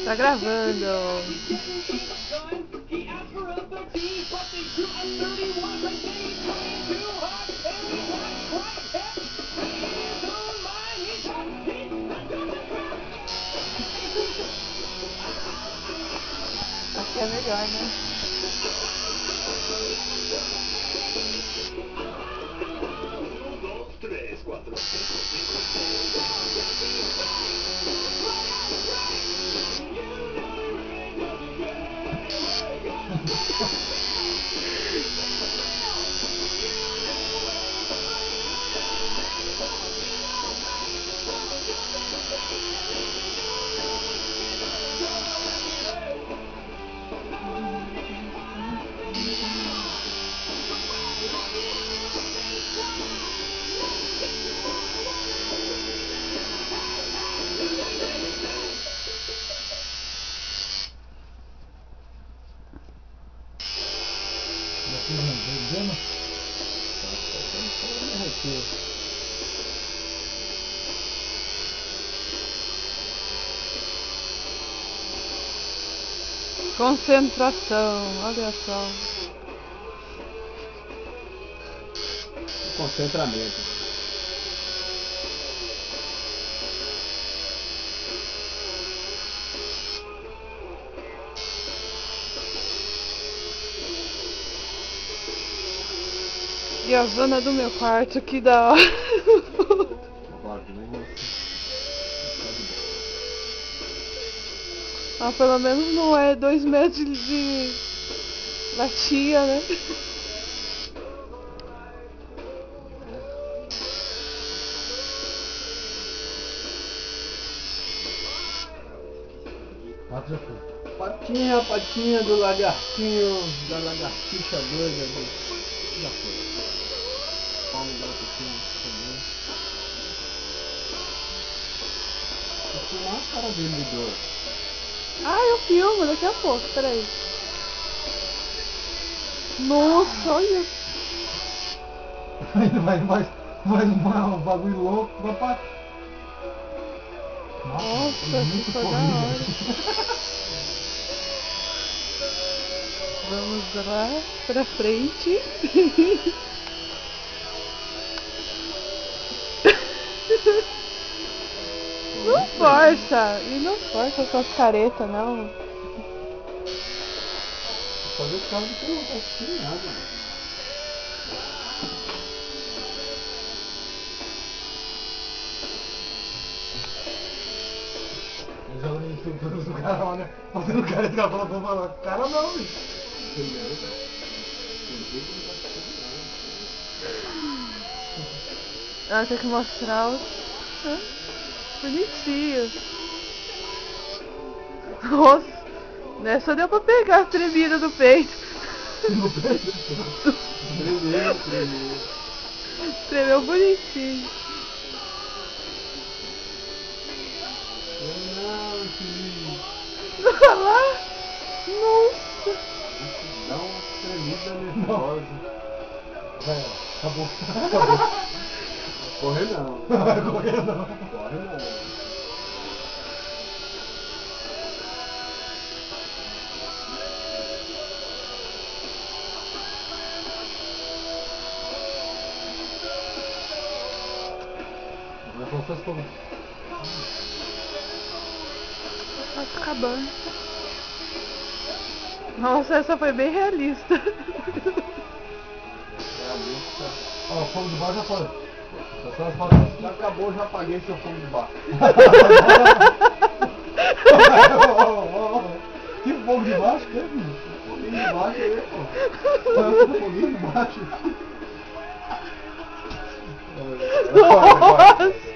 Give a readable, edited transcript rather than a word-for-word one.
Tá gravando. Acho que é melhor, né? Concentração, olha só. Concentramento. E a zona do meu quarto, que da hora. Ah, pelo menos não é 2 metros de latinha, né? Patinha do lagartinho, da lagartixa doida do... Já foi. Palmo da pequena também. Vou filmar a cara dele do... Ah, eu filmo daqui a pouco, peraí. Nossa, olha. Vai um bagulho louco, rapaz. Nossa, ficou da hora. Vamos lá pra frente. Não força! E não força com as caretas, não. Fazer o carro que não tá assistindo nada. Joga no YouTube do cara lá, né? Fazendo cara, esse cara falou, cara não, bicho. Ela tem que mostrar o... Bonitinho. Nossa, nessa deu pra pegar a tremida do peito. No peito? Tremeu. Tremeu bonitinho. Não, filho. Olha lá. Nossa. Dá uma tremida nervosa. Vai, acabou. Correr não. Correr não. Corre não. Tá acabando. Nossa, essa foi bem realista. Ó, o fogo de bar já foi. Já acabou, já apaguei seu fogo de bar. Que fogo de baixo que é, filho? Foguinho de baixo aí, pô. Foguinho de baixo. Nossa!